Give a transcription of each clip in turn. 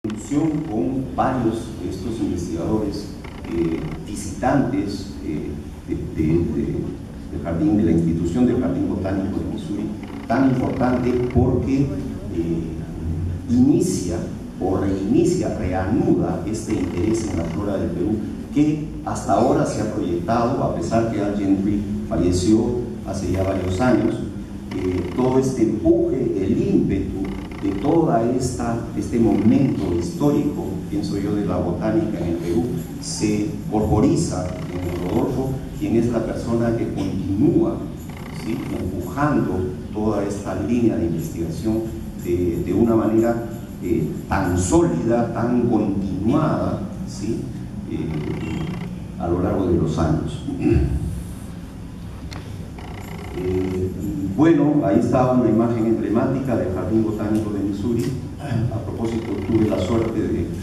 Con varios de estos investigadores visitantes del jardín, de la institución del Jardín Botánico de Missouri, tan importante porque inicia o reanuda este interés en la flora del Perú que hasta ahora se ha proyectado, a pesar que Al Gentry falleció hace ya varios años. Todo este empuje, el ímpetu de toda este momento histórico, pienso yo, de la botánica en el Perú, se corporiza en Rodolfo, quien es la persona que continúa, ¿sí?, empujando toda esta línea de investigación de una manera tan sólida, tan continuada, ¿sí?, a lo largo de los años. Bueno, ahí está una imagen emblemática del Jardín Botánico de Missouri. A propósito, tuve la suerte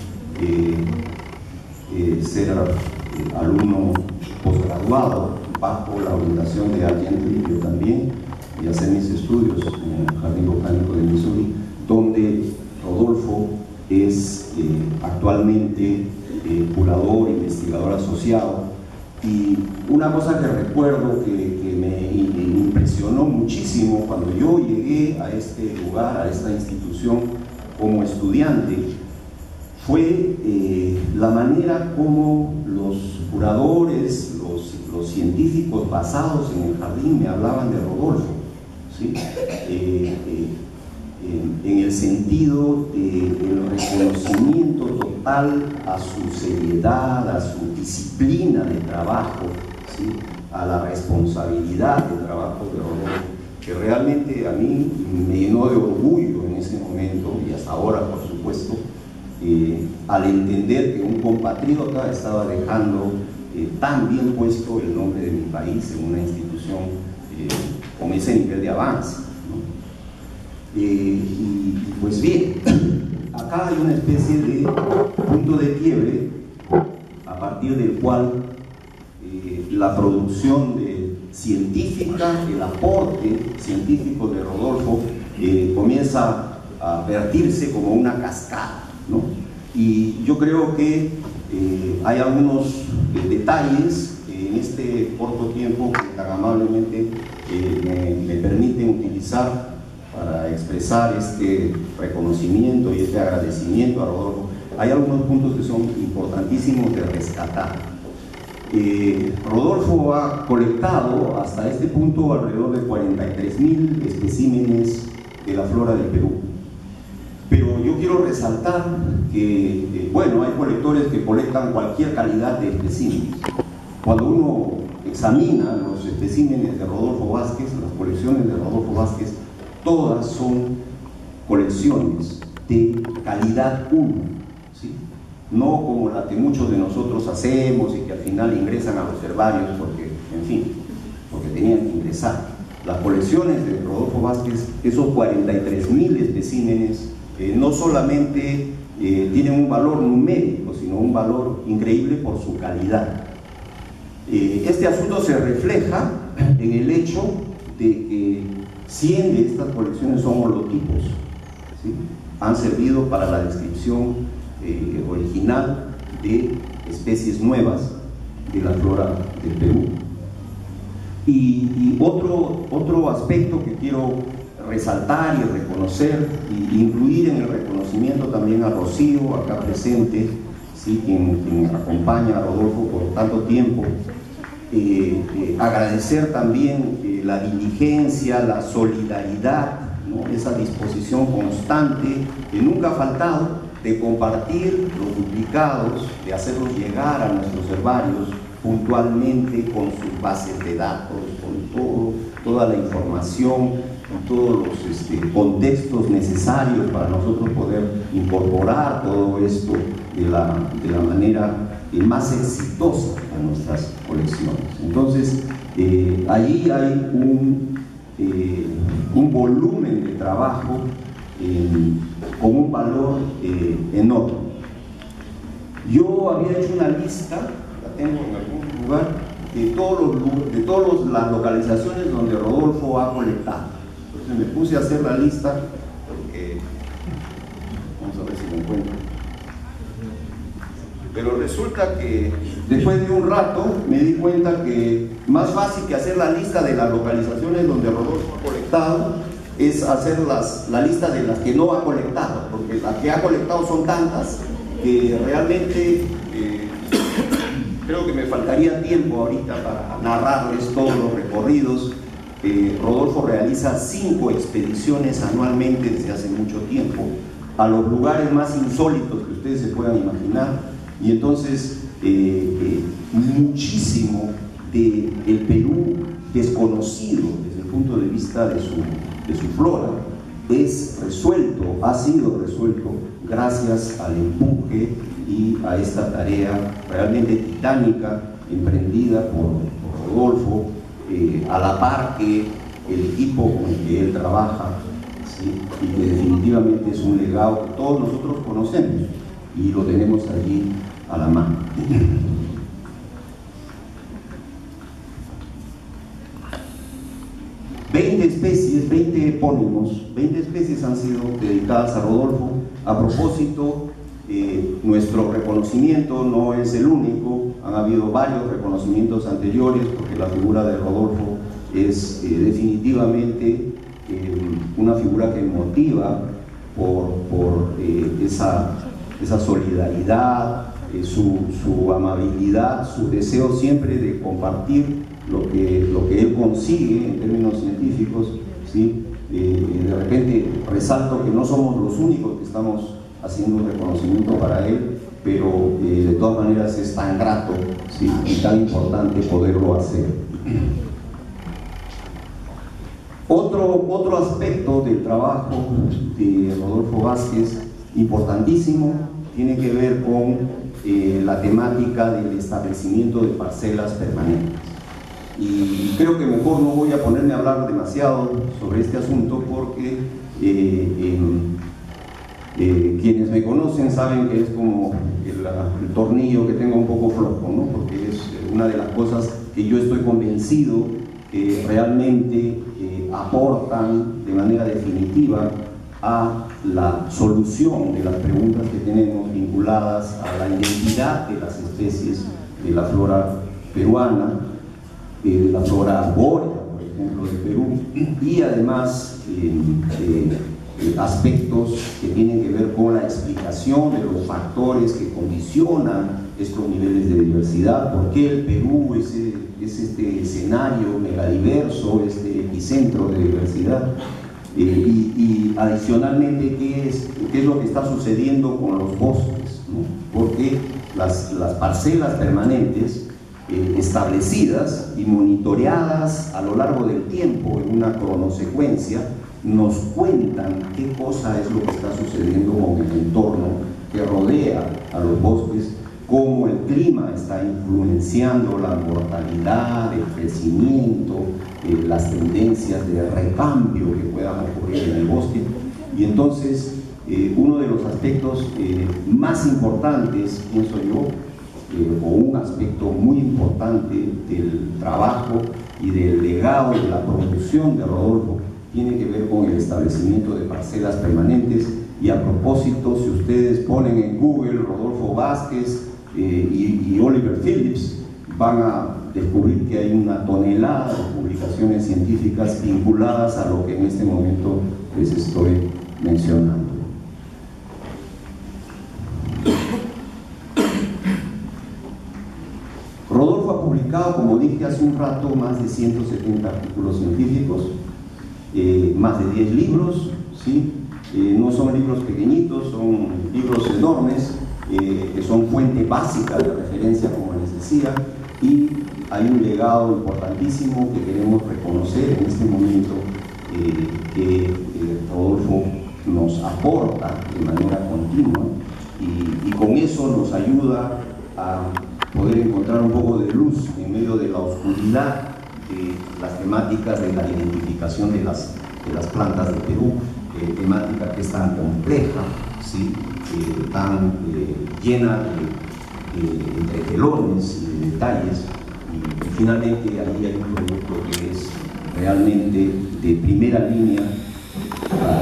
de ser alumno posgraduado bajo la orientación de Al Gentry, yo también, y hacer mis estudios en el Jardín Botánico de Missouri, donde Rodolfo es actualmente curador, investigador asociado. Y una cosa que recuerdo que me impresionó muchísimo cuando yo llegué a este lugar, a esta institución como estudiante, fue la manera como los curadores, los científicos basados en el jardín me hablaban de Rodolfo, ¿sí? En el sentido del reconocimiento total a su seriedad, a su disciplina de trabajo, ¿sí?, a la responsabilidad del trabajo de Rodolfo, que realmente a mí me llenó de orgullo en ese momento y hasta ahora, por supuesto, al entender que un compatriota estaba dejando tan bien puesto el nombre de mi país en una institución con ese nivel de avance, ¿no? Y pues bien, acá hay una especie de punto de quiebre a partir del cual la producción científica, el aporte científico de Rodolfo comienza a vertirse como una cascada, ¿no? Y yo creo que hay algunos detalles que en este corto tiempo que tan amablemente me permiten utilizar para expresar este reconocimiento y este agradecimiento a Rodolfo. Hay algunos puntos que son importantísimos de rescatar. Rodolfo ha colectado hasta este punto alrededor de 43.000 especímenes de la flora del Perú. Pero yo quiero resaltar que, bueno, hay colectores que colectan cualquier calidad de especímenes. Cuando uno examina los especímenes de Rodolfo Vázquez, las colecciones de Rodolfo Vázquez, todas son colecciones de calidad 1, ¿sí?, no como la que muchos de nosotros hacemos y que al final ingresan a los herbarios porque, en fin, porque tenían que ingresar. Las colecciones de Rodolfo Vázquez, esos 43.000 especímenes, no solamente tienen un valor numérico, sino un valor increíble por su calidad. Este asunto se refleja en el hecho de que 100 de estas colecciones son holotipos, ¿sí?, han servido para la descripción original de especies nuevas de la flora del Perú. Y otro aspecto que quiero resaltar y reconocer e incluir en el reconocimiento también a Rocío, acá presente, ¿sí?, quien acompaña a Rodolfo por tanto tiempo, agradecer también la diligencia, la solidaridad, ¿no?, esa disposición constante que nunca ha faltado de compartir los duplicados, de hacerlos llegar a nuestros herbarios puntualmente con sus bases de datos, con toda la información y todos los contextos necesarios para nosotros poder incorporar todo esto de la manera más exitosa a nuestras colecciones. Entonces, allí hay un volumen de trabajo con un valor enorme. Yo había hecho una lista, la tengo en algún lugar, de todas las localizaciones donde Rodolfo ha colectado. Entonces me puse a hacer la lista, porque, vamos a ver si lo encuentro. Pero resulta que después de un rato me di cuenta que más fácil que hacer la lista de las localizaciones donde Rodolfo ha colectado es hacer la lista de las que no ha colectado, porque las que ha colectado son tantas que realmente creo que me faltaría tiempo ahorita para narrarles todos los recorridos. Rodolfo realiza 5 expediciones anualmente desde hace mucho tiempo a los lugares más insólitos que ustedes se puedan imaginar, y entonces muchísimo del Perú desconocido desde el punto de vista de su flora es resuelto, ha sido resuelto gracias al empuje y a esta tarea realmente titánica emprendida por Rodolfo, a la par que el equipo con el que él trabaja, ¿sí? Y que definitivamente es un legado que todos nosotros conocemos y lo tenemos allí a la mano. 20 especies, 20 epónimos, 20 especies han sido dedicadas a Rodolfo. A propósito, nuestro reconocimiento no es el único, han habido varios reconocimientos anteriores, porque la figura de Rodolfo es definitivamente una figura que motiva por esa solidaridad, su amabilidad, su deseo siempre de compartir lo que él consigue en términos científicos, ¿sí? De repente resalto que no somos los únicos que estamos haciendo un reconocimiento para él, pero de todas maneras es tan grato, ¿sí? Y tan importante poderlo hacer. Otro aspecto del trabajo de Rodolfo Vázquez, importantísimo, tiene que ver con la temática del establecimiento de parcelas permanentes. Y creo que mejor no voy a ponerme a hablar demasiado sobre este asunto, porque quienes me conocen saben que es como el tornillo que tengo un poco flojo, ¿no? Porque es una de las cosas que yo estoy convencido que realmente aportan de manera definitiva a la solución de las preguntas que tenemos vinculadas a la identidad de las especies de la flora peruana, de la flora arbórea, por ejemplo, de Perú, y además aspectos que tienen que ver con la explicación de los factores que condicionan estos niveles de diversidad, por qué el Perú es este escenario megadiverso, este epicentro de diversidad, y adicionalmente qué es lo que está sucediendo con los bosques, ¿no? Porque las parcelas permanentes establecidas y monitoreadas a lo largo del tiempo en una cronosecuencia nos cuentan qué cosa es lo que está sucediendo con el entorno que rodea a los bosques, cómo el clima está influenciando la mortalidad, el crecimiento, las tendencias de recambio que puedan ocurrir en el bosque. Y entonces uno de los aspectos más importantes, pienso yo, o un aspecto muy importante del trabajo y del legado de la producción de Rodolfo, tiene que ver con el establecimiento de parcelas permanentes. Y a propósito, si ustedes ponen en Google Rodolfo Vázquez y Oliver Phillips, van a descubrir que hay una tonelada de publicaciones científicas vinculadas a lo que en este momento les estoy mencionando. Rodolfo ha publicado, como dije hace un rato, más de 170 artículos científicos, más de 10 libros, ¿sí? No son libros pequeñitos, son libros enormes, que son fuente básica de referencia, como les decía, y hay un legado importantísimo que queremos reconocer en este momento, que Rodolfo nos aporta de manera continua, y con eso nos ayuda a poder encontrar un poco de luz en medio de la oscuridad de las temáticas de la identificación de las plantas de Perú, temática que es tan compleja, ¿sí? Tan llena de telones y de detalles, y finalmente ahí hay un producto que es realmente de primera línea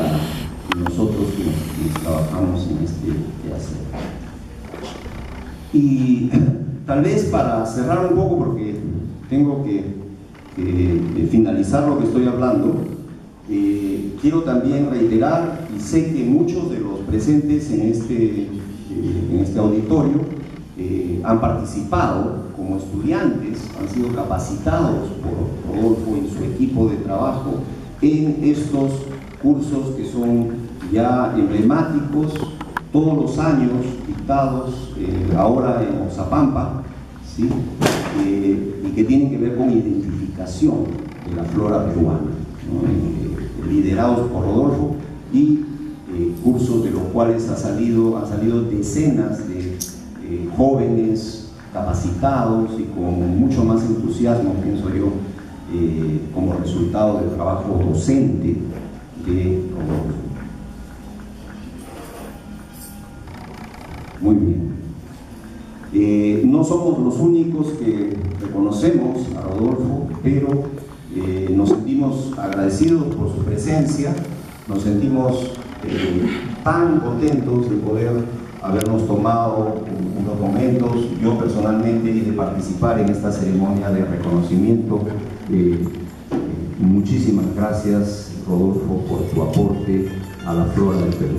para nosotros que trabajamos en este quehacer. Y tal vez para cerrar un poco, porque tengo que finalizar lo que estoy hablando, quiero también reiterar, y sé que muchos de los presentes en este auditorio han participado como estudiantes, han sido capacitados por Rodolfo y su equipo de trabajo en estos cursos que son ya emblemáticos, todos los años dictados ahora en Oxapampa, ¿sí? Y que tienen que ver con identificación de la flora peruana, ¿no? Liderados por Rodolfo, y cursos de los cuales han salido decenas de jóvenes capacitados y con mucho más entusiasmo, pienso yo, como resultado del trabajo docente de Rodolfo. Muy bien. No somos los únicos que reconocemos a Rodolfo, pero nos sentimos agradecidos por su presencia, nos sentimos tan contentos de poder habernos tomado unos momentos, yo personalmente, y de participar en esta ceremonia de reconocimiento. Muchísimas gracias, Rodolfo, por tu aporte a la flora del Perú.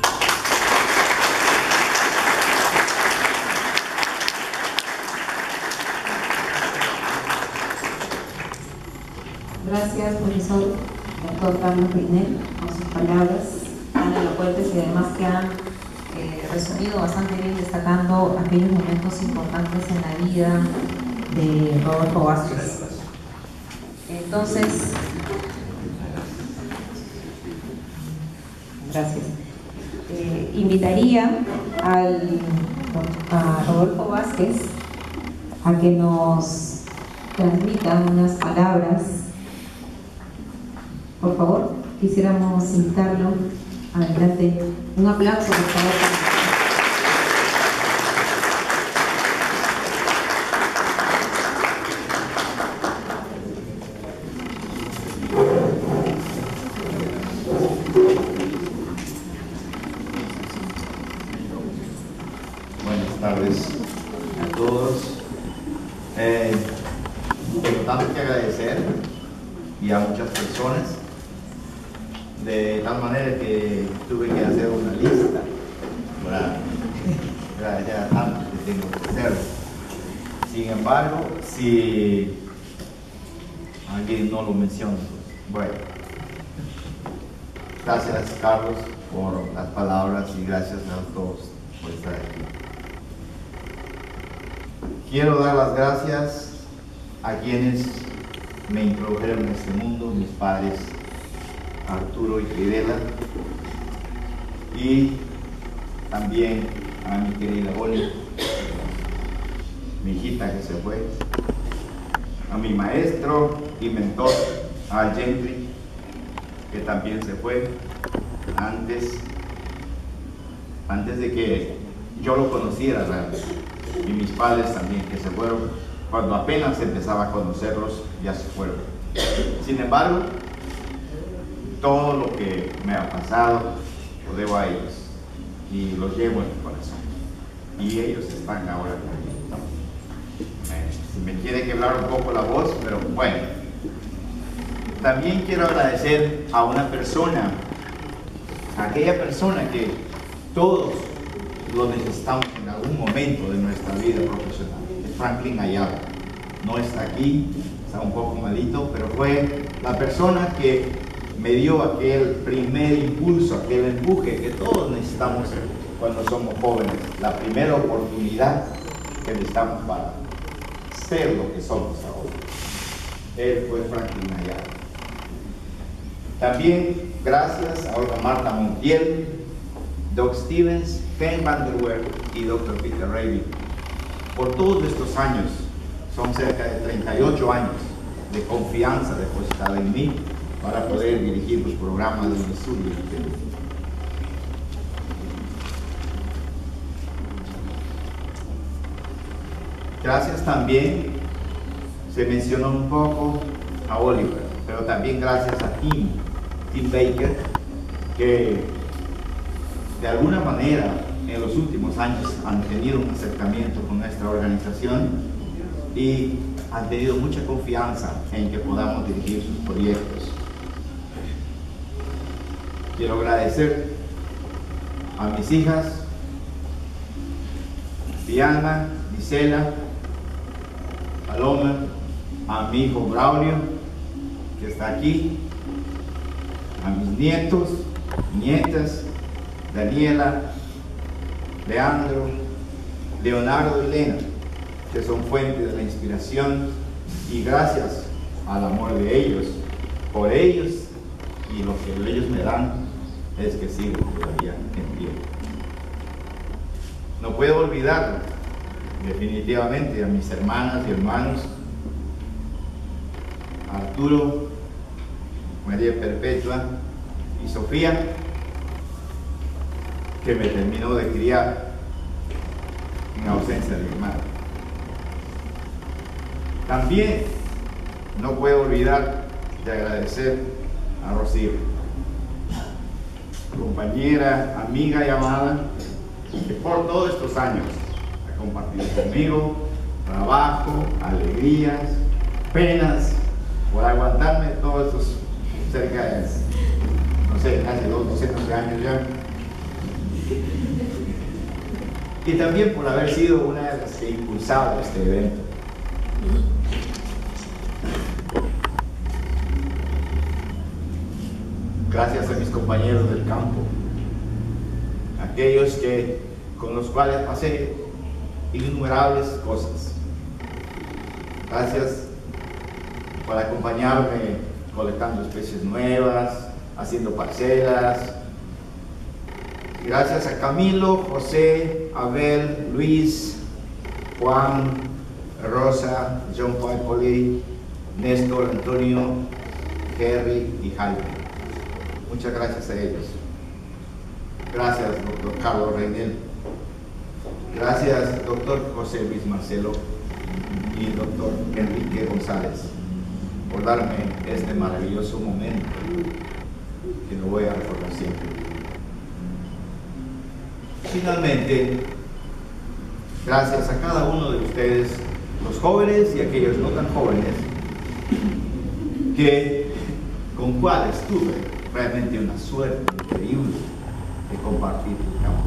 Gracias, profesor doctor Carlos Reinel, por sus palabras tan elocuentes y además que han resumido bastante bien, destacando aquellos momentos importantes en la vida de Rodolfo Vázquez. Entonces, gracias. Invitaría a Rodolfo Vázquez a que nos transmita unas palabras. Por favor, quisiéramos invitarlo adelante. Un aplauso, por favor. Buenas tardes a todos. Tengo tanto que agradecer y a muchas personas, de tal manera que tuve que hacer una lista para agradecer a tantos que tengo que hacer. Sin embargo, si alguien no lo menciona, bueno, gracias Carlos por las palabras y gracias a todos por estar aquí. Quiero dar las gracias a quienes me introdujeron en este mundo, mis padres Arturo y Fidela, y también a mi querida Oli, mi hijita que se fue, a mi maestro y mentor, a Gentry, que también se fue antes de que yo lo conociera realmente, y mis padres también, que se fueron cuando apenas empezaba a conocerlos, ya se fueron. Sin embargo, todo lo que me ha pasado lo debo a ellos y los llevo en mi corazón, y ellos están ahora conmigo. Si me quiere quebrar un poco la voz, pero bueno. También quiero agradecer a una persona, a aquella persona que todos lo necesitamos en algún momento de nuestra vida profesional, es Franklin Ayala. No está aquí, está un poco malito, pero fue la persona que me dio aquel primer impulso, aquel empuje que todos necesitamos cuando somos jóvenes, la primera oportunidad que necesitamos para ser lo que somos ahora. Él fue Franklin Ayala. También gracias a Marta Montiel, Doc Stevens, Ken Van der Weer y Dr. Peter Raby por todos estos años. Son cerca de 38 años de confianza depositada en mí para poder dirigir los programas de un estudio. Gracias también, se mencionó un poco a Oliver, pero también gracias a Tim Baker, que de alguna manera en los últimos años han tenido un acercamiento con nuestra organización y han tenido mucha confianza en que podamos dirigir sus proyectos. Quiero agradecer a mis hijas, Diana, Gisela, Paloma, a mi hijo Braulio, que está aquí, a mis nietos, nietas, Daniela, Leandro, Leonardo y Elena, que son fuentes de la inspiración, y gracias al amor de ellos, por ellos y lo que ellos me dan, es que sigo todavía en pie. No puedo olvidar definitivamente a mis hermanas y hermanos, Arturo, María Perpetua y Sofía, que me terminó de criar en ausencia de mi madre. También no puedo olvidar de agradecer a Rocío, compañera, amiga y amada, que por todos estos años ha compartido conmigo trabajo, alegrías, penas, por aguantarme todos estos cerca de, no sé, casi 200 años ya. Y también por haber sido una de las que ha impulsado este evento. Gracias a mis compañeros del campo, aquellos con los cuales pasé innumerables cosas. Gracias por acompañarme colectando especies nuevas, haciendo parcelas. Gracias a Camilo, José, Abel, Luis, Juan, Rosa, John Paipoli, Néstor, Antonio, Kerry y Jaime. Muchas gracias a ellos. Gracias, doctor Carlos Reinel. Gracias, doctor José Luis Marcelo y doctor Enrique González, por darme este maravilloso momento que lo voy a recordar siempre. Finalmente, gracias a cada uno de ustedes, los jóvenes y aquellos no tan jóvenes, con cuales tuve realmente una suerte increíble de compartir el campo.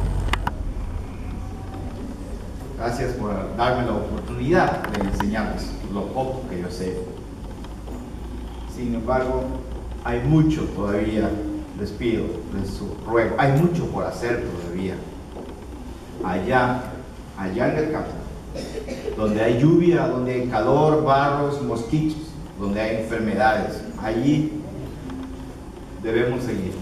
Gracias por darme la oportunidad de enseñarles lo poco que yo sé. Sin embargo, hay mucho todavía, les pido, les ruego, hay mucho por hacer todavía. Allá en el campo, donde hay lluvia, donde hay calor, barros, mosquitos, donde hay enfermedades, allí debemos seguir.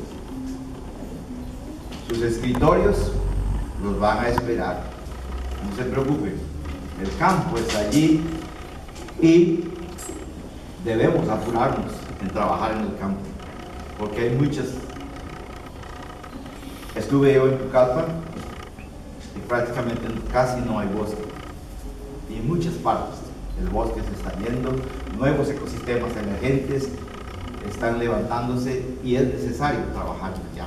Sus escritorios los van a esperar. No se preocupen, el campo está allí y debemos apurarnos en trabajar en el campo, porque hay muchas. Estuve yo en Pucallpa y prácticamente casi no hay bosque, y en muchas partes el bosque se está yendo, nuevos ecosistemas emergentes están levantándose y es necesario trabajar ya.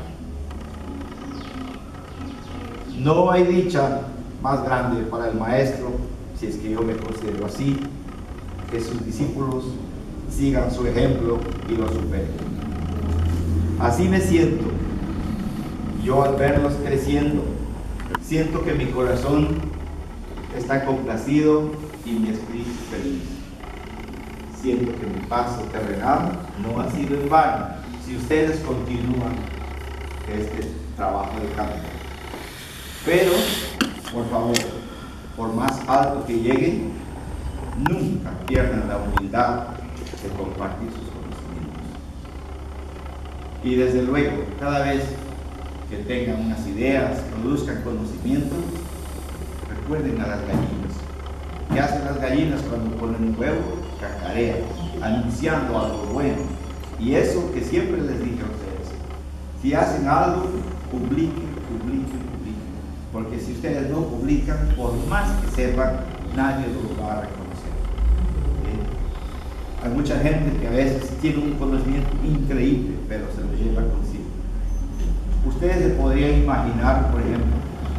No hay dicha más grande para el maestro, si es que yo me considero así, que sus discípulos sigan su ejemplo y lo superen. Así me siento yo al verlos creciendo. Siento que mi corazón está complacido y mi espíritu feliz. Siento que mi paso terrenal no ha sido en vano si ustedes continúan este trabajo de campo. Pero, por favor, por más alto que lleguen, nunca pierdan la humildad de compartir sus conocimientos. Y desde luego, cada vez que tengan unas ideas, produzcan conocimientos, recuerden a las gallinas. ¿Qué hacen las gallinas cuando ponen un huevo? Cacarean, anunciando algo bueno. Y eso que siempre les dije a ustedes, si hacen algo, publiquen. Porque si ustedes no publican, por más que sepan, nadie los va a reconocer. Hay mucha gente que a veces tiene un conocimiento increíble, pero se lo lleva consigo. Ustedes se podrían imaginar, por ejemplo,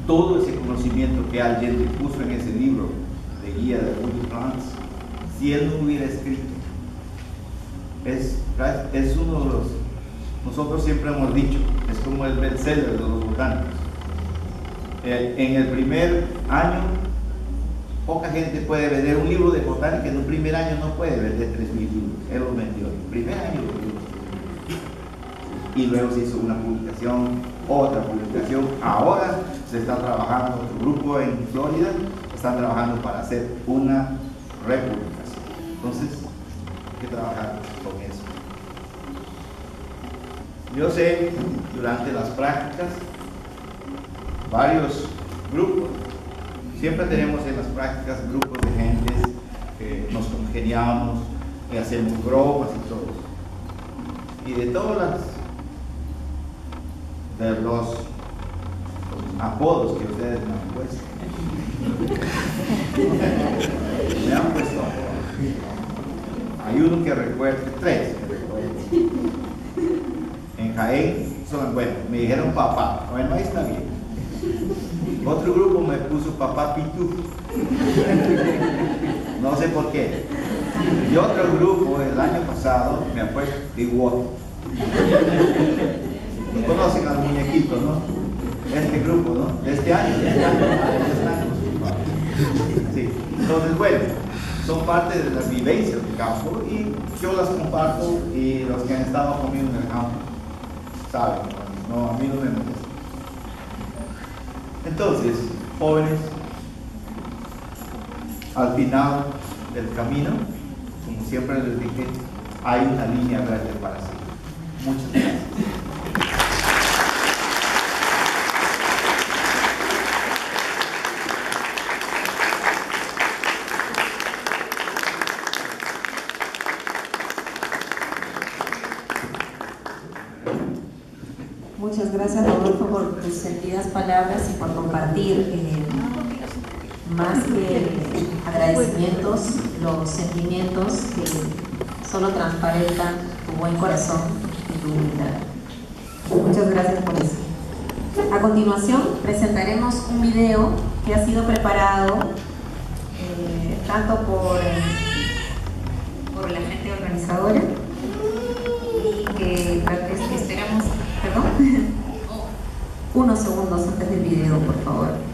todo ese conocimiento que alguien puso en ese libro de guía de Willy Plants, si él no hubiera escrito, es uno de los, nosotros siempre hemos dicho, es como el bestseller de los botánicos. En el primer año, poca gente puede vender un libro de botánica. En un primer año no puede vender 3.000 libros. Él los vendió en el primer año. Y luego se hizo una publicación, otra publicación. Ahora se está trabajando, otro grupo en Florida están trabajando para hacer una republicación. Entonces, hay que trabajar con eso. Yo sé, durante las prácticas, varios grupos, siempre tenemos en las prácticas grupos de gente que nos congeniamos, que hacemos bromas y todo. Y de todas los apodos que ustedes me han puesto, me han puesto apodos. Hay uno que recuerdo, 3 que recuerdo. En Jaén, bueno, me dijeron papá. Bueno, ahí está bien. Otro grupo me puso papá Pitú. No sé por qué. Y otro grupo el año pasado me ha puesto Iguoto. Conocen a los muñequitos, ¿no? Este grupo, ¿no? De este año. Sí. Entonces, bueno, son parte de las vivencias del campo y yo las comparto, y los que han estado conmigo en el campo saben, no, a mí no me molesta. Entonces, jóvenes, al final del camino, como siempre les dije, hay una línea verde para seguir. Muchas gracias. Muchas gracias, Rodolfo, por tus sentidas palabras y por compartir más que agradecimientos, los sentimientos que solo transparentan tu buen corazón y tu humildad. Muchas gracias por eso. A continuación presentaremos un video que ha sido preparado tanto por la gente organizadora y que esperamos, perdón, unos segundos antes del video, por favor.